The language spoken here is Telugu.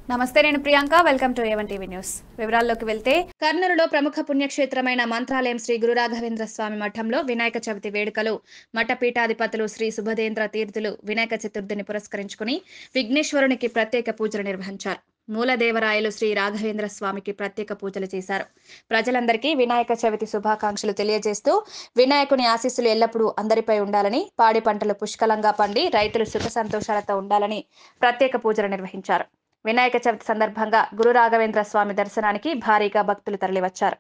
నమస్తే, నేను Priyanka. Welcome to A1 TV news. వివరాల్లోకి వెళ్తే, కర్నూలులో ప్రముఖ పుణ్యక్షేత్రమైన మంత్రాలయం శ్రీ గురు రాఘవేంద్ర స్వామి మఠంలో వినాయక చవితి వేడుకలు మఠ పీఠాధిపతులు శ్రీ సుభదేంద్ర తీర్థులు వినాయక చతుర్థిని పురస్కరించుకుని విఘ్నేశ్వరునికి ప్రత్యేక పూజలు నిర్వహించారు. మూలదేవరాయలు శ్రీ రాఘవేంద్ర స్వామికి ప్రత్యేక పూజలు చేశారు. ప్రజలందరికీ వినాయక చవితి శుభాకాంక్షలు తెలియజేస్తూ వినాయకుని ఆశీస్సులు ఎల్లప్పుడూ అందరిపై ఉండాలని, పాడి పంటలు పుష్కలంగా పండి రైతులు సుఖ సంతోషాలతో ఉండాలని ప్రత్యేక పూజలు నిర్వహించారు. వినాయక చవితి సందర్భంగా గురు రాఘవేంద్ర స్వామి దర్శనానికి భారీగా భక్తులు తరలివచ్చారు.